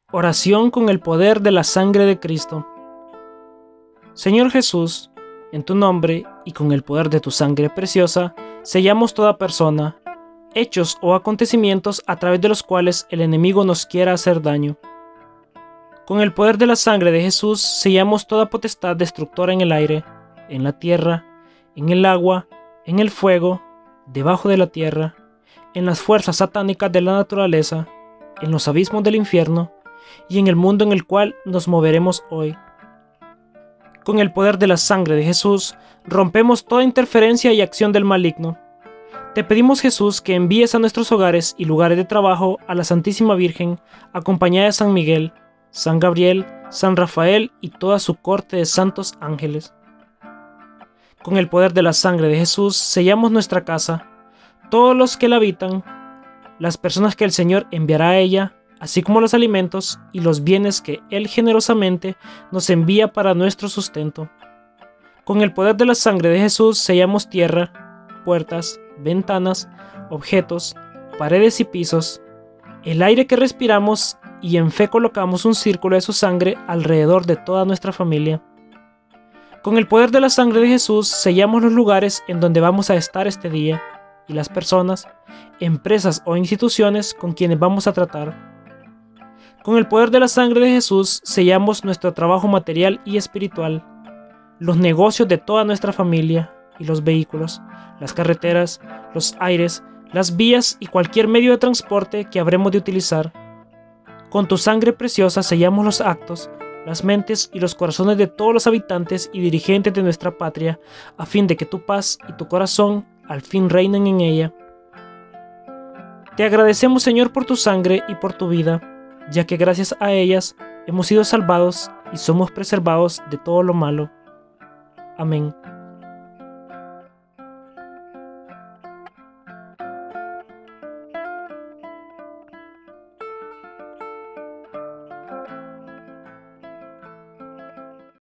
Oración con el poder de la sangre de Cristo. Señor Jesús, en tu nombre y con el poder de tu sangre preciosa, sellamos toda persona, hechos o acontecimientos a través de los cuales el enemigo nos quiera hacer daño. Con el poder de la sangre de Jesús sellamos toda potestad destructora en el aire, en la tierra, en el agua, en el fuego, debajo de la tierra, en las fuerzas satánicas de la naturaleza, en los abismos del infierno y en el mundo en el cual nos moveremos hoy. Con el poder de la sangre de Jesús, rompemos toda interferencia y acción del maligno. Te pedimos, Jesús, que envíes a nuestros hogares y lugares de trabajo a la Santísima Virgen, acompañada de San Miguel, San Gabriel, San Rafael y toda su corte de santos ángeles. Con el poder de la sangre de Jesús, sellamos nuestra casa, todos los que la habitan, las personas que el Señor enviará a ella, así como los alimentos y los bienes que Él generosamente nos envía para nuestro sustento. Con el poder de la sangre de Jesús sellamos tierra, puertas, ventanas, objetos, paredes y pisos, el aire que respiramos, y en fe colocamos un círculo de su sangre alrededor de toda nuestra familia. Con el poder de la sangre de Jesús sellamos los lugares en donde vamos a estar este día y las personas, empresas o instituciones con quienes vamos a tratar. Con el poder de la sangre de Jesús sellamos nuestro trabajo material y espiritual, los negocios de toda nuestra familia y los vehículos, las carreteras, los aires, las vías y cualquier medio de transporte que habremos de utilizar. Con tu sangre preciosa sellamos los actos, las mentes y los corazones de todos los habitantes y dirigentes de nuestra patria, a fin de que tu paz y tu corazón al fin reinen en ella. Te agradecemos, Señor, por tu sangre y por tu vida, ya que gracias a ellas hemos sido salvados y somos preservados de todo lo malo. Amén.